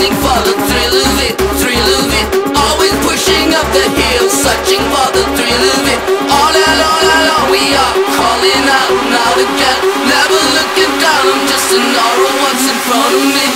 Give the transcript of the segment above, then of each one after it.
running for the thrill of it, thrill of it. Always pushing up the hill, searching for the thrill of it. All along we are calling out now again. Never looking down, I'm just an aura of what's in front of me.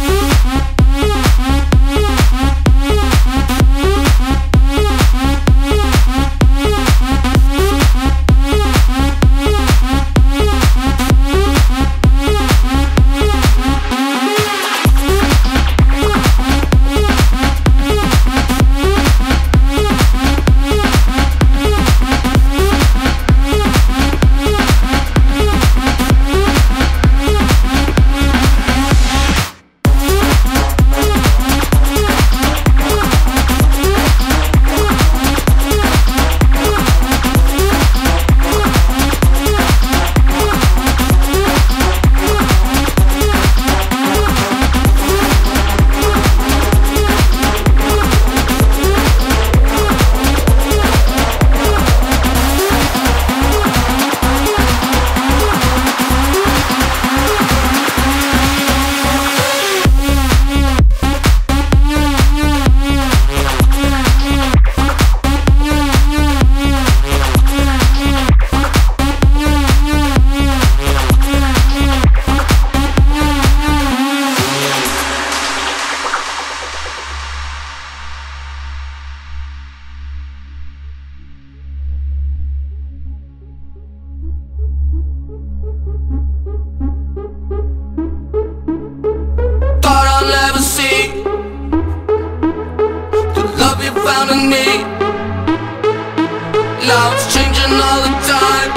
Love's changing all the time.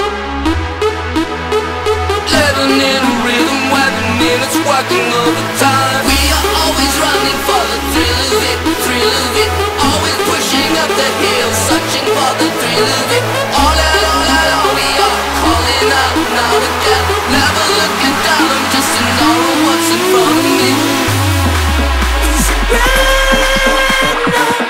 Living in a rhythm, webbing in, it's working overtime. We are always running for the thrill of it, thrill of it. Always pushing up the hill, searching for the thrill of it. All along we are calling out now again. Never looking down, I'm just in awe of what's in front of me. Is it right now?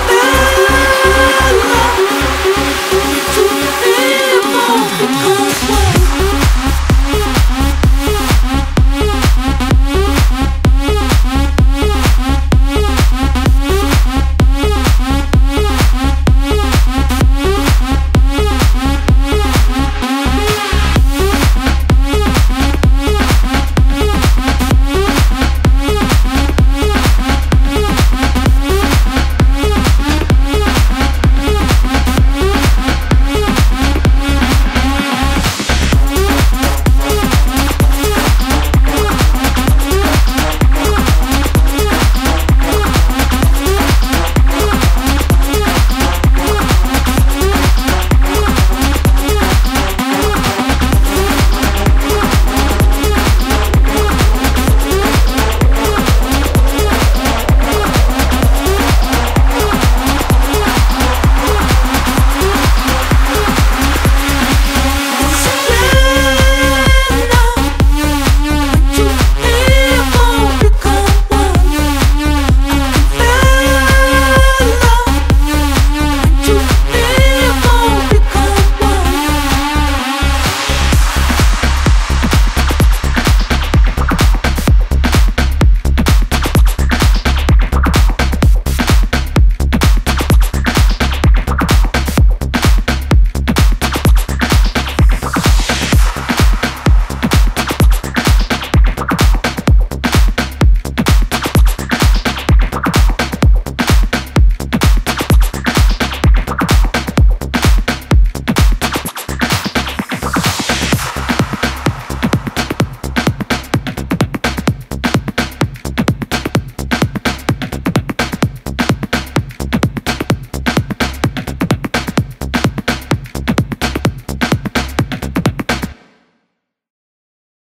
Because